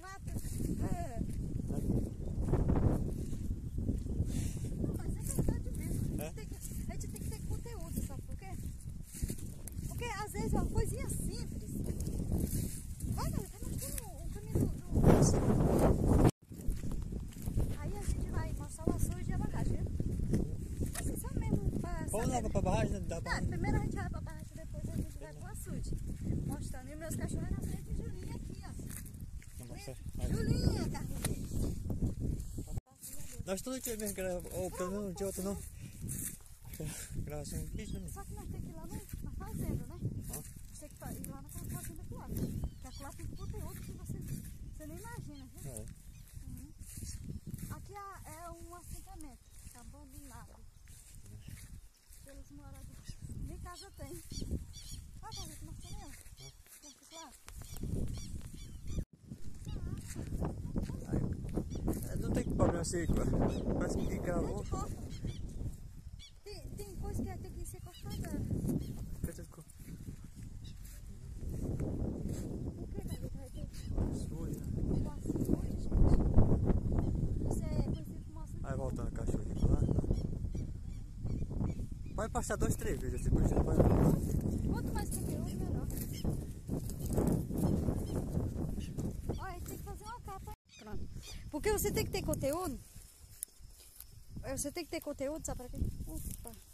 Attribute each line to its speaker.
Speaker 1: mata. É. Não, mas é verdade mesmo. A gente tem que ter conteúdo, sabe por quê? Porque às vezes é uma coisinha simples. Vai, velho, tá mostrando o caminho do... Aí a gente vai mostrar o açude de abacaxi, viu? Assim, só mesmo pra...
Speaker 2: Vamos lá pra barragem, né?
Speaker 1: Primeiro a gente vai pra barragem, depois a gente vai pro açude. Mostrando. E meus cachorros na frente de Julinha aqui, ó. Julinha, carne.
Speaker 2: Nós estamos aqui mesmo, ou pelo menos de outro não. Gravação de vídeo, né?
Speaker 1: Só que nós temos que ir lá na fazenda, né? Você tem que ir lá naquela fazenda do lado. Porque lá tem conteúdo que você nem imagina, viu?
Speaker 2: É.
Speaker 1: Uhum. Aqui é um assentamento abandonado pelos moradores. Nem casa tem. Olha a casa que nós temos.
Speaker 2: Não tem problema assim, parece que gravou.
Speaker 1: Tem coisa que tem que ser cortada.
Speaker 2: O
Speaker 1: que vai ter?
Speaker 2: Açude, né?
Speaker 1: Açude, gente. Isso é conhecido como açude.
Speaker 2: Aí voltando a cachorrinha pra lá. Pode passar 2, 3 vídeos assim, por exemplo.
Speaker 1: Quanto mais conteúdo, melhor. Olha, tem que fazer uma capa. Pronto. Porque você tem que ter conteúdo. Você tem que ter conteúdo, sabe pra quê? Opa.